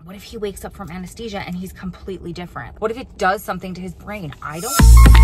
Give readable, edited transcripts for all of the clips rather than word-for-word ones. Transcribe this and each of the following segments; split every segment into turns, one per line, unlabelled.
What if he wakes up from anesthesia and he's completely different? What if it does something to his brain? I don't.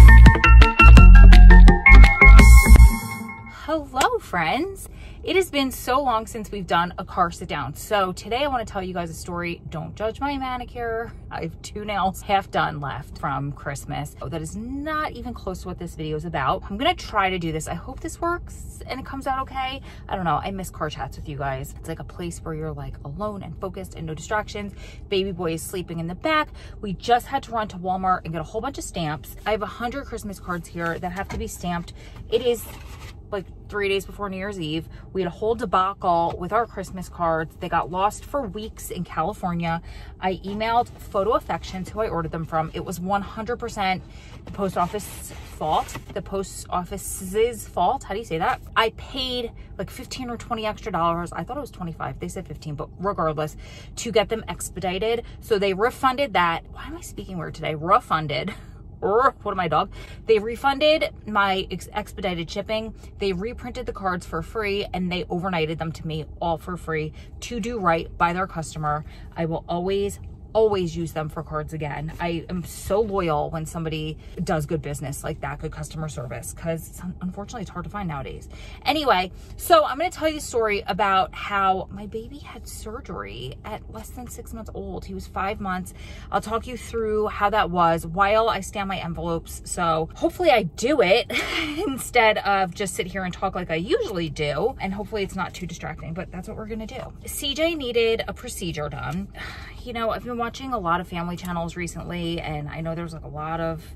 Hello, friends. It has been so long since we've done a car sit down. So today I want to tell you guys a story. Don't judge my manicure. I have 2 nails half done left from Christmas. That is not even close to what this video is about. I'm going to try to do this. I hope this works and it comes out okay. I don't know. I miss car chats with you guys. It's like a place where you're like alone and focused and no distractions. Baby boy is sleeping in the back. We just had to run to Walmart and get a whole bunch of stamps. I have 100 Christmas cards here that have to be stamped. It is like 3 days before New Year's Eve. We had a whole debacle with our Christmas cards. They got lost for weeks in California. I emailed Photo Affections, who I ordered them from. It was 100% the post office fault, the post office's fault. How do you say that? I paid like 15 or 20 extra dollars. I thought it was 25. They said 15, but regardless, to get them expedited. So they refunded that. Why am I speaking weird today? Refunded. What am I, dog? They refunded my expedited shipping. They reprinted the cards for free and they overnighted them to me all for free to do right by their customer. I will always use them for cards again. I am so loyal when somebody does good business like that, good customer service, because unfortunately it's hard to find nowadays. Anyway, so I'm going to tell you a story about how my baby had surgery at less than 6 months old. He was 5 months. I'll talk you through how that was while I stamp my envelopes. So hopefully I do it instead of just sit here and talk like I usually do. And hopefully it's not too distracting, but that's what we're going to do. CJ needed a procedure done. You know, I've been watching a lot of family channels recently, and I know there's like a lot of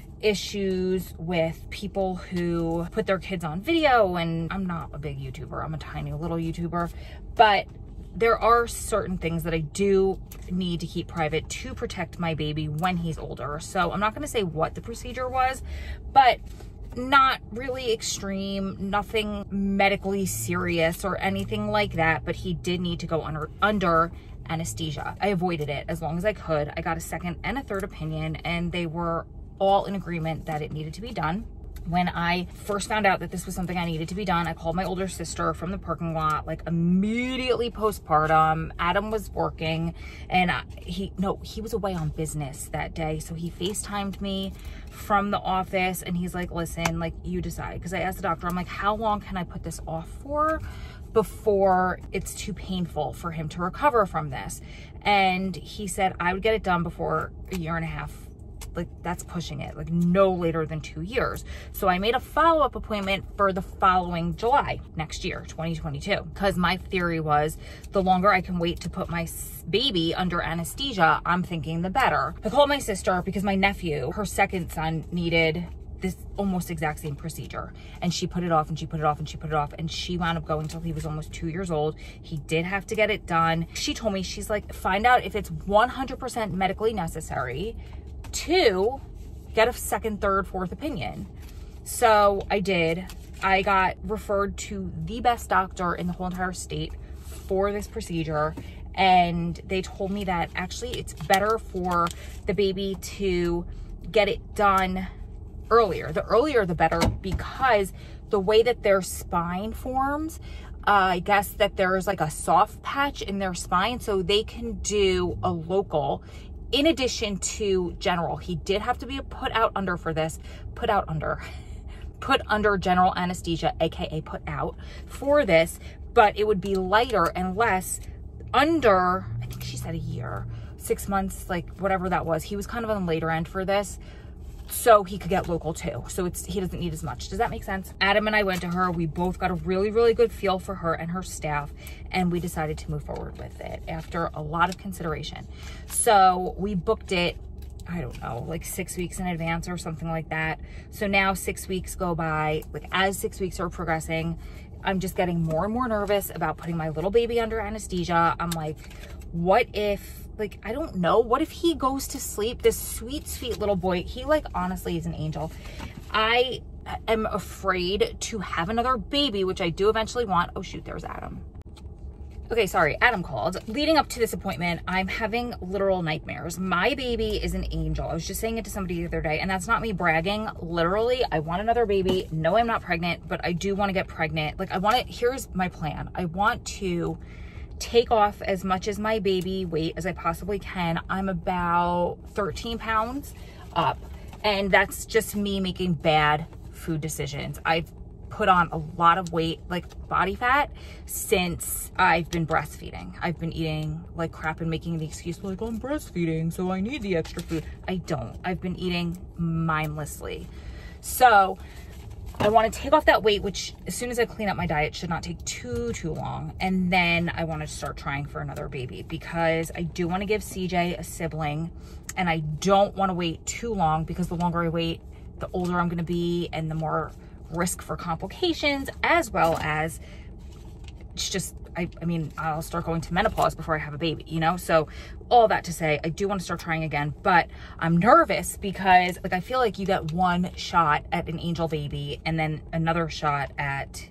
issues with people who put their kids on video, and I'm not a big YouTuber. I'm a tiny little YouTuber, but there are certain things that I do need to keep private to protect my baby when he's older. So I'm not going to say what the procedure was, but not really extreme, nothing medically serious or anything like that, but he did need to go under anesthesia. I avoided it as long as I could. I got a second and a third opinion, and they were all in agreement that it needed to be done. When I first found out that this was something I needed to be done, I called my older sister from the parking lot, like immediately postpartum. Adam was working, and he was away on business that day. So he FaceTimed me from the office, and he's like, listen, like, you decide. Because I asked the doctor, I'm like, how long can I put this off for before it's too painful for him to recover from this? And he said I would get it done before a year and a half. Like, that's pushing it, like no later than 2 years. So I made a follow-up appointment for the following July next year, 2022, because my theory was the longer I can wait to put my baby under anesthesia, I'm thinking the better. I called my sister because my nephew, her second son, needed this almost exact same procedure, and she put it off and she put it off and she put it off, and she wound up going till he was almost 2 years old. He did have to get it done. She told me, she's like, find out if it's 100% medically necessary to get a second, third, fourth opinion. So I did. I got referred to the best doctor in the whole entire state for this procedure, and they told me that actually it's better for the baby to get it done earlier. The earlier the better, because the way that their spine forms, I guess that there's like a soft patch in their spine, so they can do a local in addition to general. He did have to be put under general anesthesia, aka put out for this, but it would be lighter and less under, I think she said a year, 6 months, like whatever that was. He was kind of on the later end for this, so he could get local too. So he doesn't need as much. Does that make sense? Adam and I went to her. We both got a really, really good feel for her and her staff, and we decided to move forward with it after a lot of consideration. So we booked it, I don't know, like 6 weeks in advance or something like that. So now 6 weeks go by. Like, as 6 weeks are progressing, I'm just getting more and more nervous about putting my little baby under anesthesia. I'm like, what if, like, I don't know, what if he goes to sleep? This sweet, sweet little boy, he, like, honestly is an angel. I am afraid to have another baby, which I do eventually want. Oh shoot, there's Adam. Okay, sorry, Adam called. Leading up to this appointment, I'm having literal nightmares. My baby is an angel. I was just saying it to somebody the other day, and that's not me bragging. Literally, I want another baby. No, I'm not pregnant, but I do want to get pregnant. Like, here's my plan. I want to take off as much as my baby weight as I possibly can. I'm about 13 pounds up, and that's just me making bad food decisions. I've put on a lot of weight, like body fat, since I've been breastfeeding. I've been eating like crap and making the excuse like, I'm breastfeeding, so I need the extra food. I don't. I've been eating mindlessly. So I want to take off that weight, which as soon as I clean up my diet should not take too long. And then I want to start trying for another baby, because I do want to give CJ a sibling, and I don't want to wait too long, because the longer I wait, the older I'm going to be and the more risk for complications, as well as it's just, I mean, I'll start going to menopause before I have a baby, you know? So all that to say, I do want to start trying again, but I'm nervous because like, I feel like you get one shot at an angel baby and then another shot at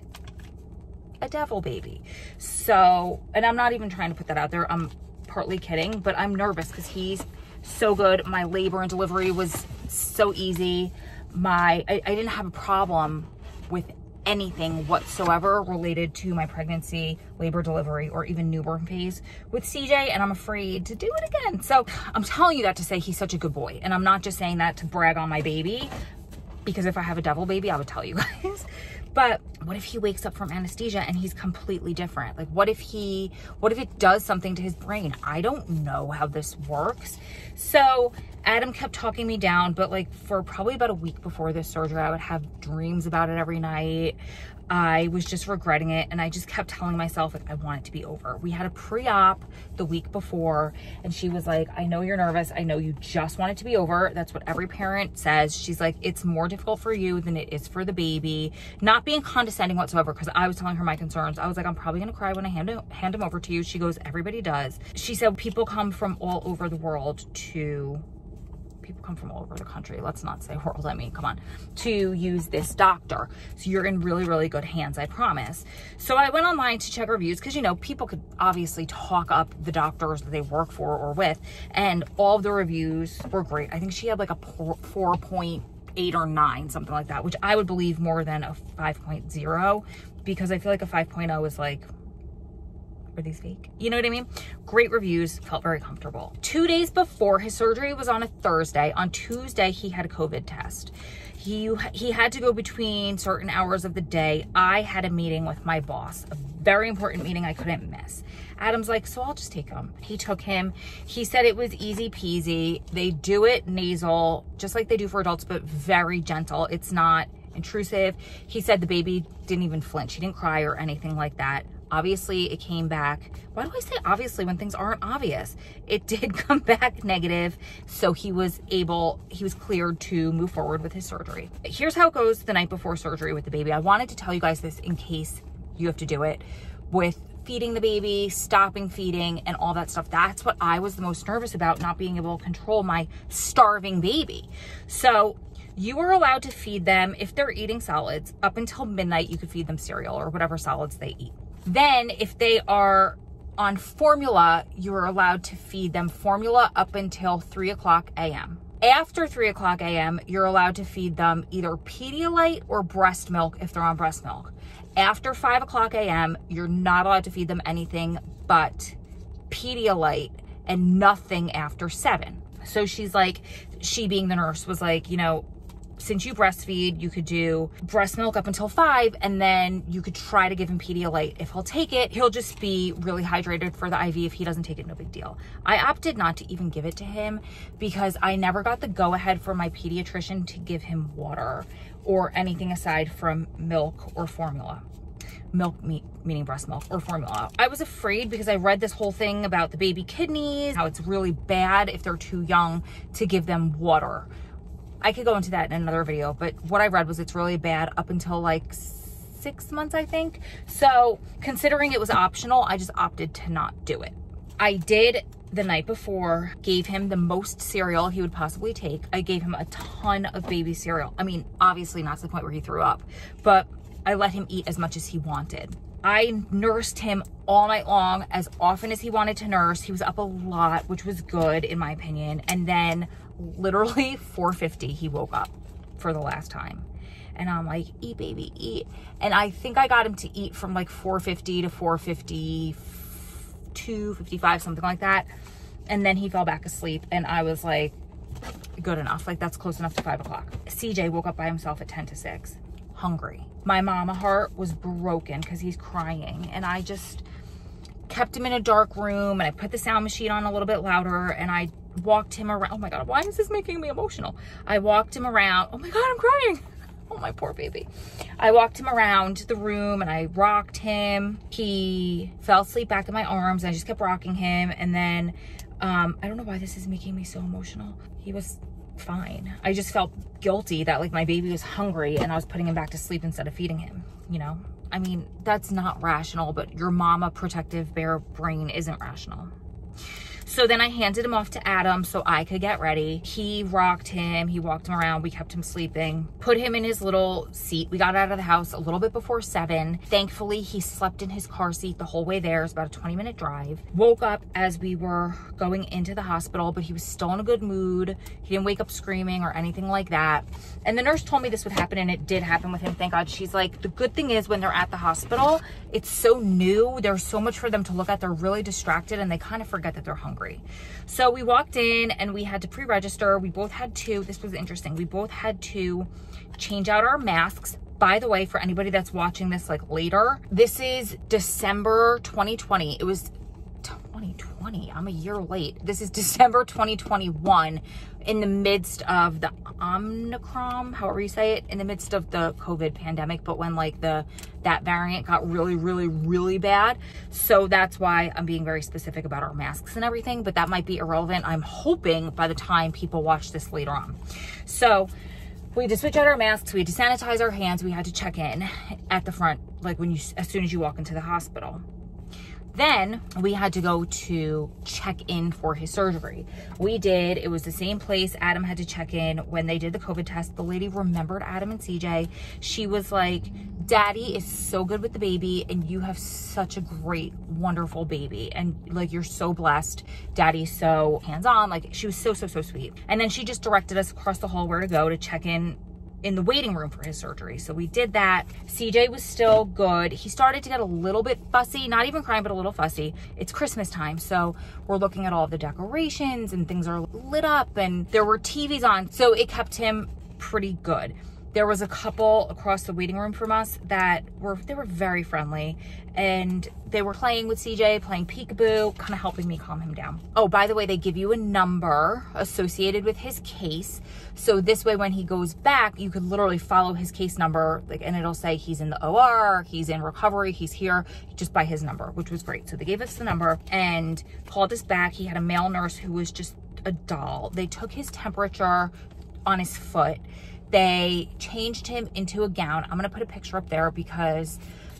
a devil baby. So, and I'm not even trying to put that out there. I'm partly kidding, but I'm nervous because he's so good. My labor and delivery was so easy. I didn't have a problem with anything whatsoever related to my pregnancy, labor, delivery, or even newborn phase with CJ, and I'm afraid to do it again. So I'm telling you that to say he's such a good boy, and I'm not just saying that to brag on my baby, because if I have a devil baby, I would tell you guys. But what if he wakes up from anesthesia and he's completely different? Like, what if it does something to his brain? I don't know how this works. So Adam kept talking me down, but like for probably about a week before this surgery, I would have dreams about it every night. I was just regretting it, and I just kept telling myself, like, I want it to be over. We had a pre-op the week before, and she was like, I know you're nervous. I know you just want it to be over. That's what every parent says. She's like, it's more difficult for you than it is for the baby. Not being condescending whatsoever, because I was telling her my concerns. I was like, I'm probably gonna cry when I hand him over to you. She goes, everybody does. She said, people come from all over the world people come from all over the country, let's not say world, I mean, come on, to use this doctor. So you're in really, really good hands, I promise. So I went online to check reviews, because, you know, people could obviously talk up the doctors that they work for or with, and all of the reviews were great. I think she had like a 4.8 or 9, something like that, which I would believe more than a 5.0, because I feel like a 5.0 is like, are these fake? You know what I mean? Great reviews, felt very comfortable. 2 days before his surgery was on a Thursday. On Tuesday, he had a COVID test. He had to go between certain hours of the day. I had a meeting with my boss, a very important meeting I couldn't miss. Adam's like, so I'll just take him. He took him. He said it was easy peasy. They do it nasal, just like they do for adults, but very gentle. It's not intrusive. He said the baby didn't even flinch. He didn't cry or anything like that. Obviously, it came back. Why do I say obviously when things aren't obvious? It did come back negative, so he was cleared to move forward with his surgery. Here's how it goes the night before surgery with the baby. I wanted to tell you guys this in case you have to do it with feeding the baby, stopping feeding, and all that stuff. That's what I was the most nervous about, not being able to control my starving baby. So you are allowed to feed them, if they're eating solids, up until midnight. You could feed them cereal or whatever solids they eat. Then if they are on formula, you're allowed to feed them formula up until 3 o'clock a.m. After 3 o'clock a.m., you're allowed to feed them either Pedialyte or breast milk if they're on breast milk. After 5 o'clock a.m., you're not allowed to feed them anything but Pedialyte, and nothing after 7. So she's like, she being the nurse was like, you know, since you breastfeed, you could do breast milk up until 5, and then you could try to give him Pedialyte. If he'll take it, he'll just be really hydrated for the IV. If he doesn't take it, no big deal. I opted not to even give it to him because I never got the go-ahead from my pediatrician to give him water or anything aside from milk or formula. Milk, meaning breast milk, or formula. I was afraid because I read this whole thing about the baby kidneys, how it's really bad if they're too young to give them water. I could go into that in another video, but what I read was it's really bad up until like 6 months, I think. So considering it was optional, I just opted to not do it. I did the night before, gave him the most cereal he would possibly take. I gave him a ton of baby cereal. I mean, obviously not to the point where he threw up, but I let him eat as much as he wanted. I nursed him all night long, as often as he wanted to nurse. He was up a lot, which was good in my opinion. And then literally 4:50, he woke up for the last time. And I'm like, eat baby, eat. And I think I got him to eat from like 4:50 to 4:55, 2:55, something like that. And then he fell back asleep, and I was like, good enough. Like, that's close enough to 5 o'clock. CJ woke up by himself at 10 to 6, hungry. My mama heart was broken because he's crying, and I just kept him in a dark room, and I put the sound machine on a little bit louder, and I walked him around. Oh my God, why is this making me emotional? I walked him around. Oh my God, I'm crying. Oh, my poor baby. I walked him around the room and I rocked him. He fell asleep back in my arms, and I just kept rocking him. And then, I don't know why this is making me so emotional. He was fine. I just felt guilty that like my baby was hungry and I was putting him back to sleep instead of feeding him, you know? I mean, that's not rational, but your mama protective bear brain isn't rational. So then I handed him off to Adam so I could get ready. He rocked him, he walked him around, we kept him sleeping, put him in his little seat. We got out of the house a little bit before 7. Thankfully, he slept in his car seat the whole way there. It was about a 20-minute drive. Woke up as we were going into the hospital, but he was still in a good mood. He didn't wake up screaming or anything like that. And the nurse told me this would happen, and it did happen with him, thank God. She's like, the good thing is when they're at the hospital, it's so new, there's so much for them to look at, they're really distracted, and they kind of forget that they're hungry. So we walked in and we had to pre-register. We both had to, this was interesting, we both had to change out our masks. By the way, for anybody that's watching this like later, this is December 2020. It was 2020, I'm a year late. This is December 2021, in the midst of the Omicron, however you say it, in the midst of the COVID pandemic, but when like that variant got really bad. So that's why I'm being very specific about our masks and everything, but that might be irrelevant, I'm hoping, by the time people watch this later on. So we had to switch out our masks, we had to sanitize our hands, we had to check in at the front, like as soon as you walk into the hospital. Then we had to go to check in for his surgery. We did. It was the same place Adam had to check in when they did the COVID test. The lady remembered Adam and CJ. She was like, Daddy is so good with the baby, and you have such a great, wonderful baby. And like, you're so blessed. Daddy's so hands-on. Like, she was so sweet. And then she just directed us across the hall where to go to check in the waiting room for his surgery. So we did that. CJ was still good. He started to get a little bit fussy, not even crying, but a little fussy. It's Christmas time, so we're looking at all of the decorations and things are lit up and there were TVs on. So it kept him pretty good. There was a couple across the waiting room from us that were very friendly, and they were playing with CJ, playing peekaboo, kind of helping me calm him down. Oh, by the way, they give you a number associated with his case. So this way, when he goes back, you could literally follow his case number, like, and it'll say he's in the OR, he's in recovery, he's here, just by his number, which was great. So they gave us the number and called us back. He had a male nurse who was just a doll. They took his temperature on his foot. They changed him into a gown. I'm gonna put a picture up there because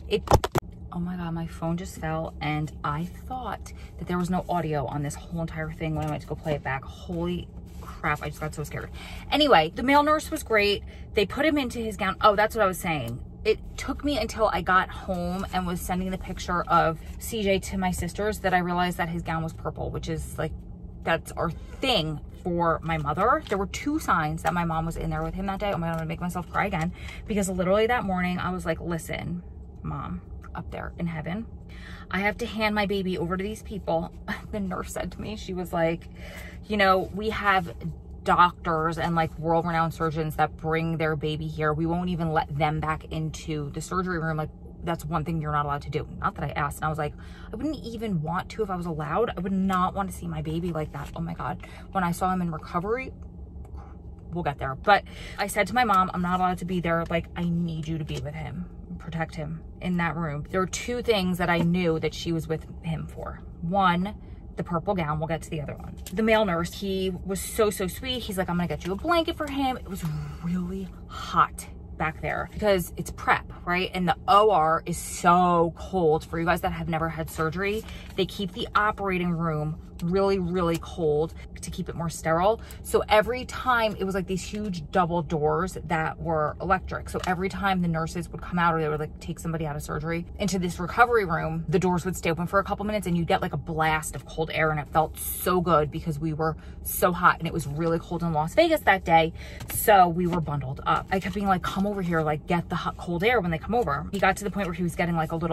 oh my God, my phone just fell and I thought that there was no audio on this whole entire thing when I went to go play it back. Holy crap, I just got so scared. Anyway, the male nurse was great. They put him into his gown. Oh, that's what I was saying. It took me until I got home and was sending the picture of CJ to my sisters that I realized that his gown was purple, which is like, that's our thing for my mother. There were 2 signs that my mom was in there with him that day. Oh my God, I'm gonna make myself cry again, because literally that morning I was like, listen, Mom, up there in heaven, I have to hand my baby over to these people. The nurse said to me, she was like, you know, we have doctors and like world-renowned surgeons that bring their baby here. We won't even let them back into the surgery room. Like, that's one thing you're not allowed to do. Not that I asked. And I was like, I wouldn't even want to if I was allowed. I would not want to see my baby like that. Oh my God. When I saw him in recovery, we'll get there. But I said to my mom, I'm not allowed to be there. Like, I need you to be with him, protect him in that room. There were 2 things that I knew that she was with him for. One, the purple gown. We'll get to the other one. The male nurse, he was so sweet. He's like, I'm gonna get you a blanket for him. It was really hot back there because it's prep, right? And the OR is so cold. For you guys that have never had surgery, they keep the operating room really cold to keep it more sterile. So every time, it was like these huge double doors that were electric. So every time the nurses would come out or they would like take somebody out of surgery into this recovery room, the doors would stay open for a couple minutes and you get like a blast of cold air, and it felt so good because we were so hot and it was really cold in Las Vegas that day. So we were bundled up. I kept being like, come over here, like get the hot cold air when they come over. He got to the point where he was getting like a little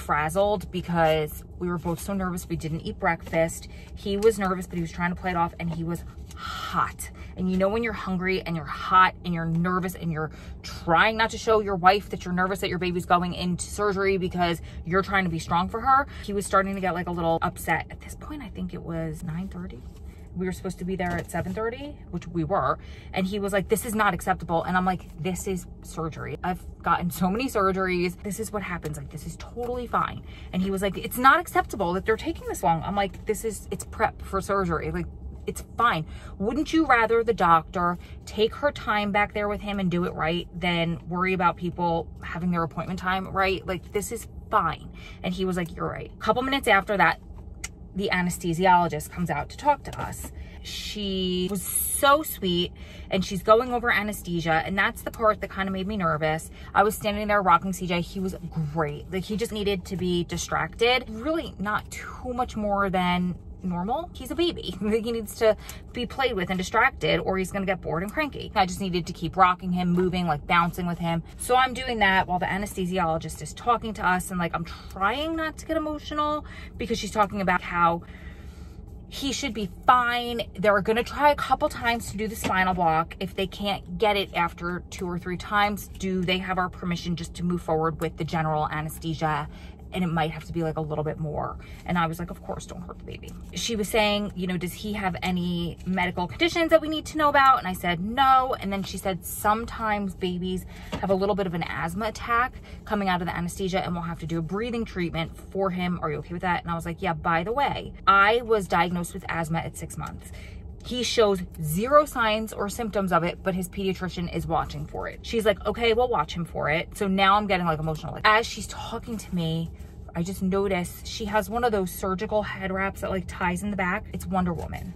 frazzled because we were both so nervous. We didn't eat breakfast. He was nervous, but he was trying to play it off, and he was hot. And you know when you're hungry and you're hot and you're nervous and you're trying not to show your wife that you're nervous that your baby's going into surgery because you're trying to be strong for her. He was starting to get like a little upset. At this point, I think it was 9:30. We were supposed to be there at 7:30, which we were. And he was like, this is not acceptable. And I'm like, this is surgery. I've gotten so many surgeries. This is what happens. Like, this is totally fine. And he was like, it's not acceptable that they're taking this long. I'm like, it's prep for surgery. Like, it's fine. Wouldn't you rather the doctor take her time back there with him and do it right than worry about people having their appointment time right? Like, this is fine. And he was like, you're right. A couple minutes after that, the anesthesiologist comes out to talk to us. She was so sweet, and she's going over anesthesia, and that's the part that kind of made me nervous. I was standing there rocking CJ. He was great. Like, he just needed to be distracted. Really not too much more than normal. He's a baby. He needs to be played with and distracted, or he's gonna get bored and cranky. I just needed to keep rocking him, moving, like bouncing with him. So I'm doing that while the anesthesiologist is talking to us, and like, I'm trying not to get emotional because she's talking about how he should be fine. They're gonna try a couple times to do the spinal block. If they can't get it after 2 or 3 times, do they have our permission just to move forward with the general anesthesia? And it might have to be like a little bit more. And I was like, of course, don't hurt the baby. She was saying, you know, does he have any medical conditions that we need to know about? And I said, no. And then she said, sometimes babies have a little bit of an asthma attack coming out of the anesthesia, and we'll have to do a breathing treatment for him. Are you okay with that? And I was like, yeah, by the way, I was diagnosed with asthma at 6 months. He shows 0 signs or symptoms of it, but his pediatrician is watching for it. She's like, okay, we'll watch him for it. So now I'm getting like emotional. Like, as she's talking to me, I just noticed she has one of those surgical head wraps that like ties in the back. It's Wonder Woman.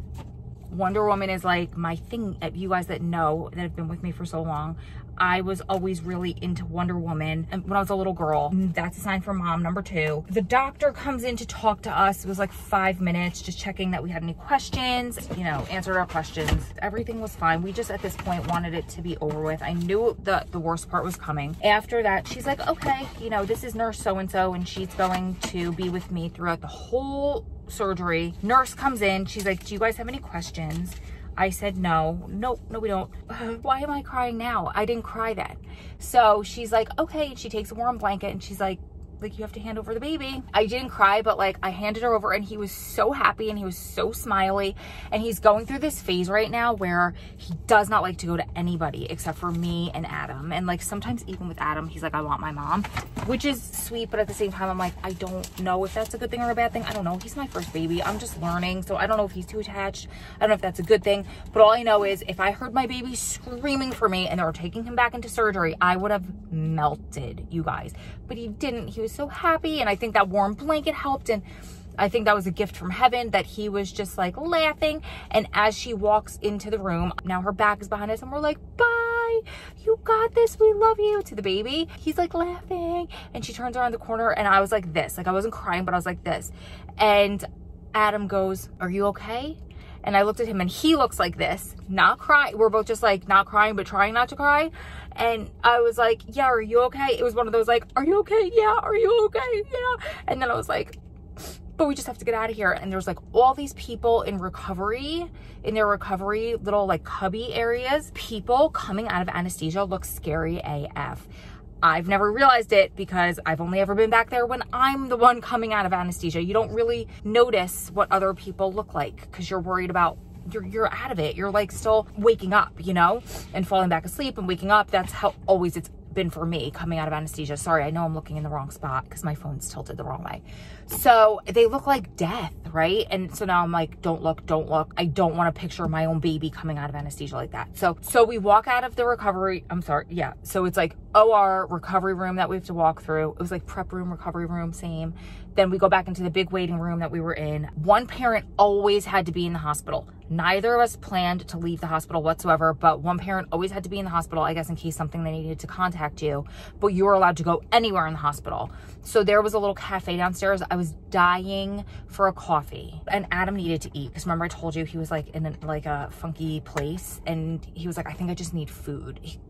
Wonder Woman is like my thing. You guys that know, that have been with me for so long, I was always really into Wonder Woman. And when I was a little girl, that's a sign for mom, number 2. The doctor comes in to talk to us. It was like 5 minutes, just checking that we had any questions, you know, answered our questions. Everything was fine. We just, at this point, wanted it to be over with. I knew the worst part was coming. After that, she's like, okay, you know, this is nurse so-and-so, and she's going to be with me throughout the whole surgery. Nurse comes in. She's like, do you guys have any questions? I said, no, we don't. Why am I crying now? I didn't cry then. So she's like, okay. And she takes a warm blanket, and she's like, you have to hand over the baby. I didn't cry, but like, I handed her over, and he was so happy, and he was so smiley. And he's going through this phase right now where he does not like to go to anybody except for me and Adam. And like, sometimes even with Adam, he's like, I want my mom, which is sweet. But at the same time, I'm like, I don't know if that's a good thing or a bad thing. I don't know. He's my first baby. I'm just learning. So I don't know if he's too attached. I don't know if that's a good thing. But all I know is if I heard my baby screaming for me and they were taking him back into surgery, I would have melted, you guys. But he didn't. He was so happy, and I think that warm blanket helped, and I think that was a gift from heaven that he was just like laughing. And as she walks into the room, now her back is behind us, and we're like, bye, you got this, we love you, to the baby. He's like laughing, and she turns around the corner, and I was like this, like I wasn't crying, but I was like this. And Adam goes, are you okay? And I looked at him, and he looks like this, not crying. We're both just like not crying, but trying not to cry. And I was like, yeah, are you okay? It was one of those like, are you okay? Yeah. Are you okay? Yeah. And then I was like, but we just have to get out of here. And there's like all these people in recovery, in their recovery little like cubby areas. People coming out of anesthesia look scary AF. I've never realized it because I've only ever been back there when I'm the one coming out of anesthesia. You don't really notice what other people look like because you're worried about, you're out of it. You're like still waking up, you know, and falling back asleep and waking up. That's how always it's been for me coming out of anesthesia. Sorry, I know I'm looking in the wrong spot because my phone's tilted the wrong way. So they look like death, right? And so now I'm like, don't look. I don't want to picture my own baby coming out of anesthesia like that. So we walk out of the recovery. I'm sorry. Yeah. So it's like OR, recovery room that we have to walk through. It was like prep room, recovery room, same. Then we go back into the big waiting room that we were in. One parent always had to be in the hospital. Neither of us planned to leave the hospital whatsoever, but one parent always had to be in the hospital, I guess, in case something they needed to contact you, but you were allowed to go anywhere in the hospital. So there was a little cafe downstairs. I was dying for a coffee, and Adam needed to eat because remember I told you he was like in a funky place, and he was like, I think I just need food.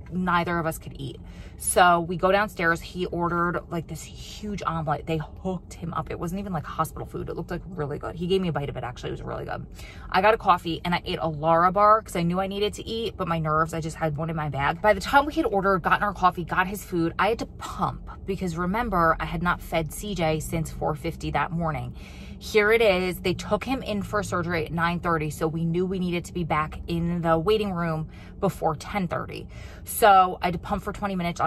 neither of us could eat. So we go downstairs. He ordered like this huge omelet. They hooked him up. It wasn't even like hospital food. It looked like really good. He gave me a bite of it, actually. It was really good. I got a coffee and I ate a Lara bar because I knew I needed to eat, but my nerves, I just had one in my bag. By the time we had ordered, gotten our coffee, got his food, I had to pump because remember, I had not fed CJ since 4:50 that morning. Here it is. They took him in for surgery at 9:30, so we knew we needed to be back in the waiting room before 10:30. So I had to pump for 20 minutes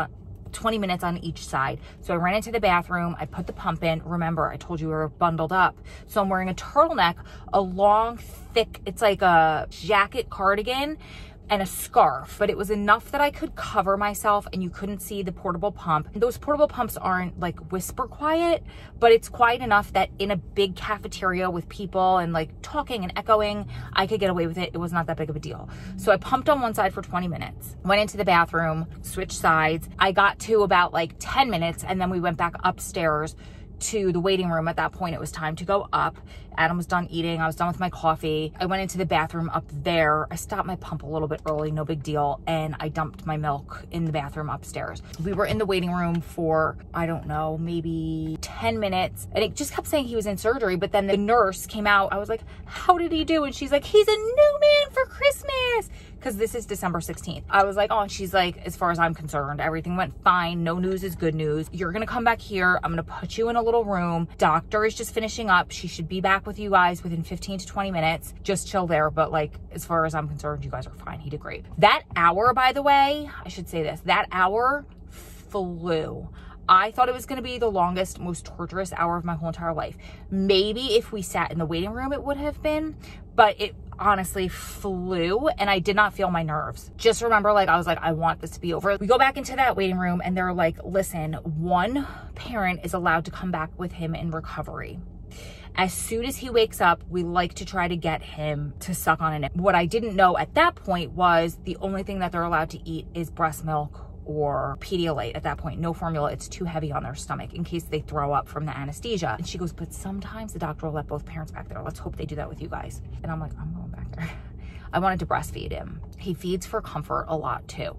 on each side. So I ran into the bathroom. I put the pump in. Remember, I told you we were bundled up. So I'm wearing a turtleneck, a long, thick, it's like a jacket cardigan, and a scarf, but it was enough that I could cover myself and you couldn't see the portable pump. Those portable pumps aren't like whisper quiet, but it's quiet enough that in a big cafeteria with people and like talking and echoing, I could get away with it. It was not that big of a deal. So I pumped on one side for 20 minutes, went into the bathroom, switched sides. I got to about like 10 minutes and then we went back upstairs to the waiting room. At that point, it was time to go up. Adam was done eating. I was done with my coffee. I went into the bathroom up there. I stopped my pump a little bit early, no big deal. And I dumped my milk in the bathroom upstairs. We were in the waiting room for, I don't know, maybe 10 minutes. And it just kept saying he was in surgery. But then the nurse came out. I was like, how did he do? And she's like, he's a new man for Christmas. Because this is December 16th. I was like, oh, and she's like, as far as I'm concerned, everything went fine. No news is good news. You're going to come back here. I'm going to put you in a little room. Doctor is just finishing up. She should be back with you guys within 15 to 20 minutes. Just chill there. But like, as far as I'm concerned, you guys are fine. He did great. That hour, by the way, I should say this, that hour flew. I thought it was going to be the longest, most torturous hour of my whole entire life. Maybe if we sat in the waiting room, it would have been, but it honestly flew and I did not feel my nerves. Just remember, like, I was like, I want this to be over. We go back into that waiting room and they're like, listen, one parent is allowed to come back with him in recovery. As soon as he wakes up, we like to try to get him to suck on a nip. What I didn't know at that point was the only thing that they're allowed to eat is breast milk or Pedialyte at that point. No formula. It's too heavy on their stomach in case they throw up from the anesthesia. And she goes, but sometimes the doctor will let both parents back there. Let's hope they do that with you guys. And I'm like, I'm going back there. I wanted to breastfeed him. He feeds for comfort a lot too.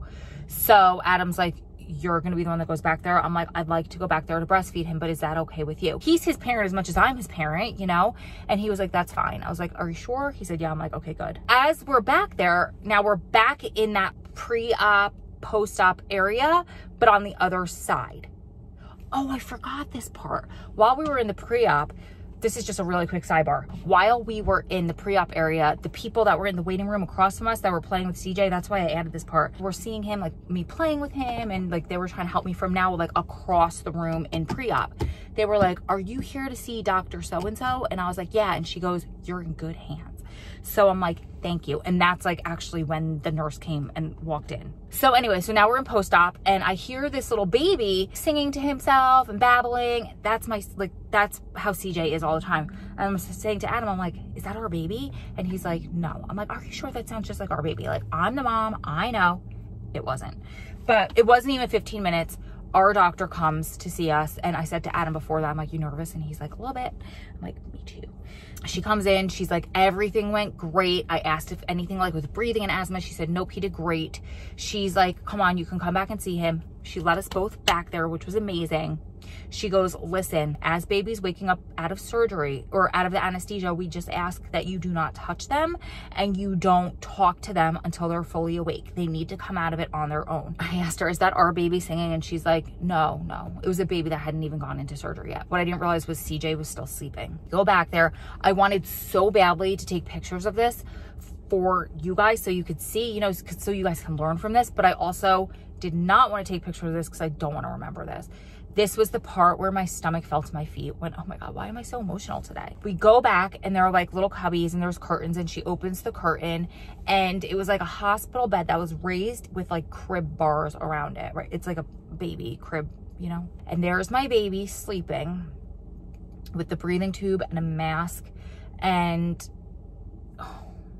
So Adam's like, you're going to be the one that goes back there. I'm like, I'd like to go back there to breastfeed him, but is that okay with you? He's his parent as much as I'm his parent, you know? And he was like, that's fine. I was like, are you sure? He said, yeah. I'm like, okay, good. As we're back there, now we're back in that pre-op, post-op area, but on the other side. Oh, I forgot this part. While we were in the pre-op, this is just a really quick sidebar. While we were in the pre-op area, the people that were in the waiting room across from us that were playing with CJ, that's why I added this part. We're seeing him, like me playing with him, and like they were trying to help me from now, like across the room in pre-op. They were like, are you here to see Dr. So-and-so? And I was like, yeah. And she goes, you're in good hands. So I'm like, thank you. And that's like actually when the nurse came and walked in. So anyway, so now we're in post-op and I hear this little baby singing to himself and babbling. That's my, like, that's how CJ is all the time. And I'm saying to Adam, I'm like, is that our baby? And he's like, no. I'm like, are you sure that sounds just like our baby? Like, I'm the mom. I know. It wasn't. But it wasn't even 15 minutes. Our doctor comes to see us. And I said to Adam before that, I'm like, you nervous? And he's like, a little bit. I'm like, me too. She comes in, she's like, everything went great. I asked if anything like with breathing and asthma. She said, nope, he did great. She's like, come on, you can come back and see him. She let us both back there, which was amazing. She goes, listen, as baby's waking up out of surgery or out of the anesthesia, we just ask that you do not touch them and you don't talk to them until they're fully awake. They need to come out of it on their own. I asked her, is that our baby singing? And she's like, no. It was a baby that hadn't even gone into surgery yet. What I didn't realize was CJ was still sleeping. Go back there. I wanted so badly to take pictures of this for you guys so you could see, you know, so you guys can learn from this. But I also did not want to take pictures of this because I don't want to remember this. This was the part where my stomach fell to my feet. Went, oh my God, why am I so emotional today? We go back and there are like little cubbies and there's curtains and she opens the curtain and it was like a hospital bed that was raised with like crib bars around it, right? It's like a baby crib, you know? And there's my baby sleeping with the breathing tube and a mask. And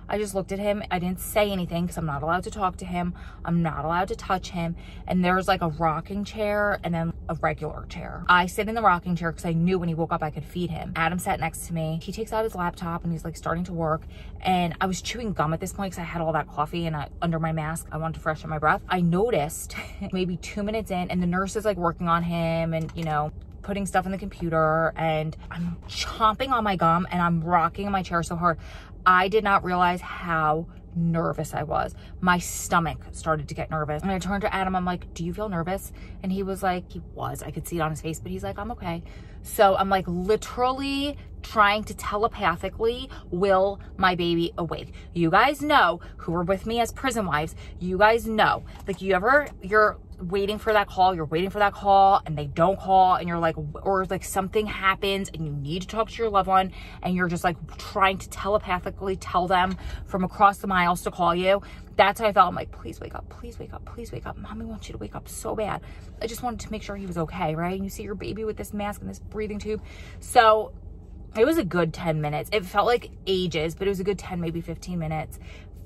I just looked at him. I didn't say anything because I'm not allowed to talk to him. I'm not allowed to touch him. And there's like a rocking chair and then a regular chair. I sit in the rocking chair because I knew when he woke up I could feed him. Adam sat next to me. He takes out his laptop and he's like starting to work. And I was chewing gum at this point because I had all that coffee and under my mask, I wanted to freshen my breath. I noticed maybe 2 minutes in and the nurse is like working on him and, you know, putting stuff in the computer, and I'm chomping on my gum and I'm rocking in my chair so hard. I did not realize how nervous I was. My stomach started to get nervous. And I turned to Adam, I'm like, do you feel nervous? And he was like, I could see it on his face, but he's like, I'm okay. So I'm like literally trying to telepathically will my baby awake. You guys know who were with me as prison wives, you guys know, like you're waiting for that call, and they don't call, and you're like, or like something happens and you need to talk to your loved one and you're just like trying to telepathically tell them from across the miles to call you. That's how I felt. I'm like, please wake up, please wake up, please wake up. Mommy wants you to wake up so bad. I just wanted to make sure he was okay, right? And you see your baby with this mask and this breathing tube. So it was a good 10 minutes. It felt like ages, but it was a good 10, maybe 15 minutes.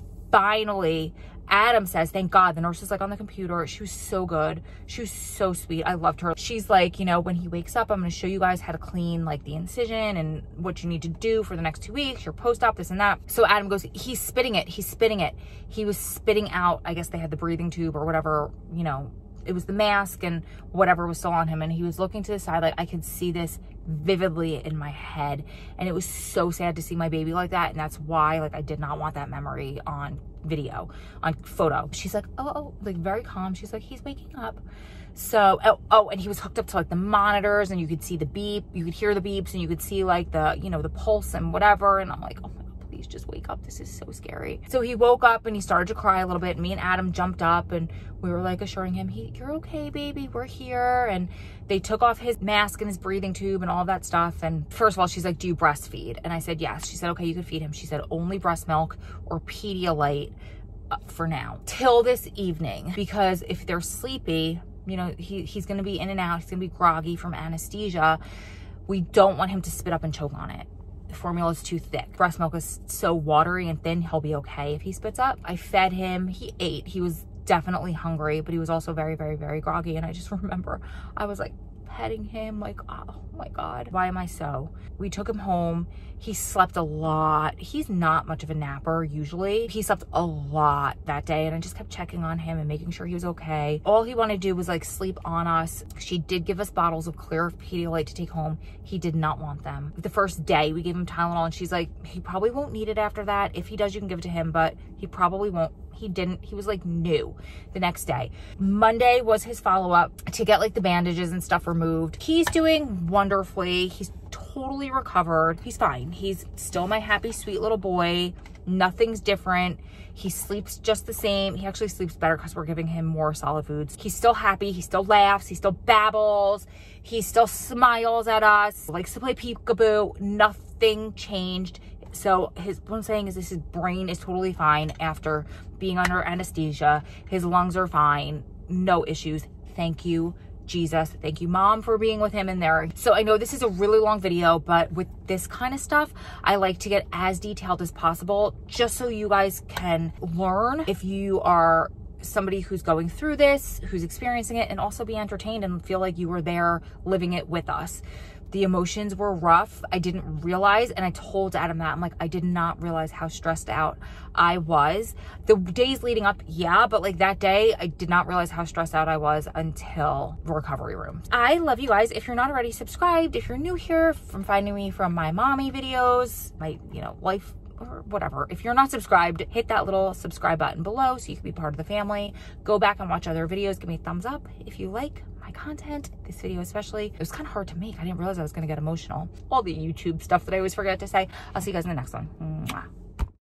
Finally, Adam says, thank God. The nurse was like on the computer. She was so good. She was so sweet. I loved her. She's like, you know, when he wakes up, I'm going to show you guys how to clean like the incision and what you need to do for the next 2 weeks, your post-op, this and that. So Adam goes, he's spitting it. He's spitting it. He was spitting out, I guess they had the breathing tube or whatever, you know, it was the mask and whatever was still on him. And he was looking to the side, like I could see this vividly in my head. And it was so sad to see my baby like that. And that's why, like, I did not want that memory on video, on photo. She's like, oh, like very calm. She's like, he's waking up. So, and he was hooked up to like the monitors and you could see the beep, you could hear the beeps and you could see like the, you know, the pulse and whatever. And I'm like, oh my God, please just wake up. This is so scary. So he woke up and he started to cry a little bit. Me and Adam jumped up and we were like assuring him, you're okay, baby, we're here. And they took off his mask and his breathing tube and all that stuff. And first of all, she's like, do you breastfeed? And I said, yes. She said, okay, you could feed him. She said, only breast milk or Pedialyte for now till this evening, because if they're sleepy, you know, he's going to be in and out. He's going to be groggy from anesthesia. We don't want him to spit up and choke on it. The formula is too thick. Breast milk is so watery and thin. He'll be okay if he spits up. I fed him. He ate. He was definitely hungry, but he was also very, very, very groggy. And I just remember I was like petting him like, oh my God, why am I so? We took him home. He slept a lot. He's not much of a napper usually. He slept a lot that day and I just kept checking on him and making sure he was okay. All he wanted to do was like sleep on us. She did give us bottles of clear Pedialyte to take home. He did not want them. The first day we gave him Tylenol and she's like, he probably won't need it after that. If he does, you can give it to him, but he probably won't. He didn't. He was like new the next day. Monday was his follow-up to get like the bandages and stuff removed. He's doing wonderfully. He's totally recovered. He's fine. He's still my happy, sweet little boy. Nothing's different. He sleeps just the same. He actually sleeps better because we're giving him more solid foods. He's still happy. He still laughs. He still babbles. He still smiles at us. Likes to play peekaboo. Nothing changed. So what I'm saying is his brain is totally fine after being under anesthesia. His lungs are fine. No issues. Thank you, Jesus. Thank you, Mom, for being with him in there. So I know this is a really long video, but with this kind of stuff, I like to get as detailed as possible just so you guys can learn if you are somebody who's going through this, who's experiencing it, and also be entertained and feel like you were there living it with us. The emotions were rough. I didn't realize, and I told Adam that, I'm like, I did not realize how stressed out I was. The days leading up, yeah, but like that day, I did not realize how stressed out I was until the recovery room. I love you guys. If you're not already subscribed, if you're new here from finding me from my mommy videos, my, you know, life or whatever. If you're not subscribed, hit that little subscribe button below so you can be part of the family. Go back and watch other videos. Give me a thumbs up if you like my content, this video especially. It was kind of hard to make. I didn't realize I was going to get emotional. All the YouTube stuff that I always forget to say. I'll see you guys in the next one. Mwah.